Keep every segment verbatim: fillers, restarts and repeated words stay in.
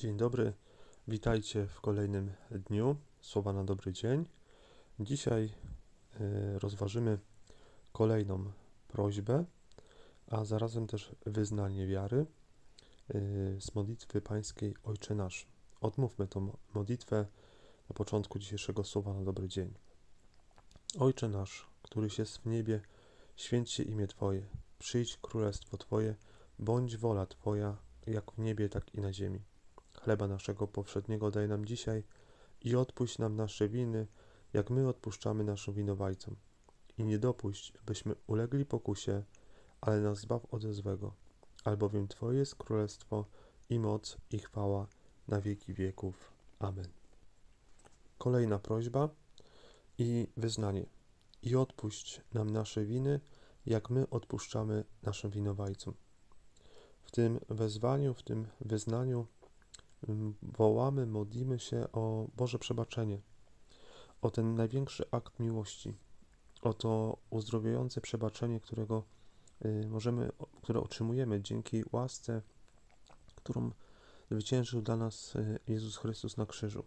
Dzień dobry, witajcie w kolejnym dniu Słowa na dobry dzień. Dzisiaj y, rozważymy kolejną prośbę, a zarazem też wyznanie wiary y, z modlitwy pańskiej Ojcze Nasz. Odmówmy tą modlitwę na początku dzisiejszego Słowa na dobry dzień. Ojcze Nasz, któryś jest w niebie, święć się imię Twoje, przyjdź królestwo Twoje, bądź wola Twoja, jak w niebie, tak i na ziemi. Chleba naszego powszedniego daj nam dzisiaj i odpuść nam nasze winy, jak my odpuszczamy naszym winowajcom. I nie dopuść, byśmy ulegli pokusie, ale nas zbaw ode złego. Albowiem Twoje jest królestwo i moc i chwała na wieki wieków. Amen. Kolejna prośba i wyznanie. I odpuść nam nasze winy, jak my odpuszczamy naszym winowajcom. W tym wezwaniu, w tym wyznaniu wołamy, modlimy się o Boże przebaczenie, o ten największy akt miłości, o to uzdrawiające przebaczenie, którego możemy, które otrzymujemy dzięki łasce, którą zwyciężył dla nas Jezus Chrystus na krzyżu.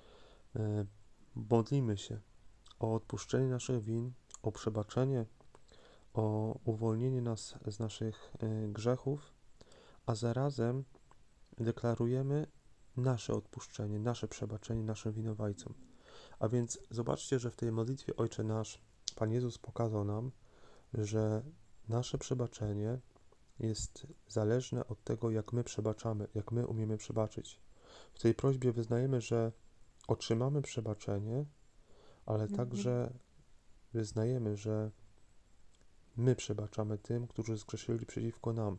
Modlimy się o odpuszczenie naszych win, o przebaczenie, o uwolnienie nas z naszych grzechów, a zarazem deklarujemy nasze odpuszczenie, nasze przebaczenie naszym winowajcom. A więc zobaczcie, że w tej modlitwie Ojcze Nasz Pan Jezus pokazał nam, że nasze przebaczenie jest zależne od tego, jak my przebaczamy, jak my umiemy przebaczyć. W tej prośbie wyznajemy, że otrzymamy przebaczenie, ale mhm. także wyznajemy, że my przebaczamy tym, którzy zgrzeszyli przeciwko nam.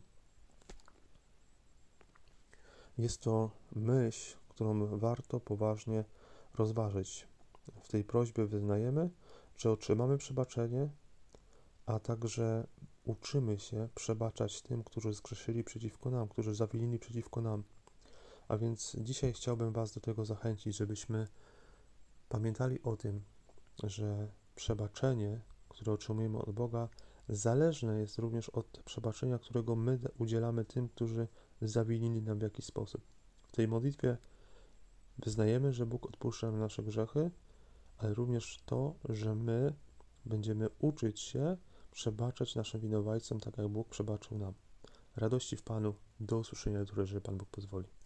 Jest to myśl, którą warto poważnie rozważyć. W tej prośbie wyznajemy, że otrzymamy przebaczenie, a także uczymy się przebaczać tym, którzy zgrzeszyli przeciwko nam, którzy zawinili przeciwko nam. A więc dzisiaj chciałbym Was do tego zachęcić, żebyśmy pamiętali o tym, że przebaczenie, które otrzymujemy od Boga, zależne jest również od przebaczenia, którego my udzielamy tym, którzy zawinili nam w jakiś sposób. W tej modlitwie wyznajemy, że Bóg odpuszcza nam nasze grzechy, ale również to, że my będziemy uczyć się przebaczać naszym winowajcom, tak jak Bóg przebaczył nam. Radości w Panu, do usłyszenia jutro, jeżeli Pan Bóg pozwoli.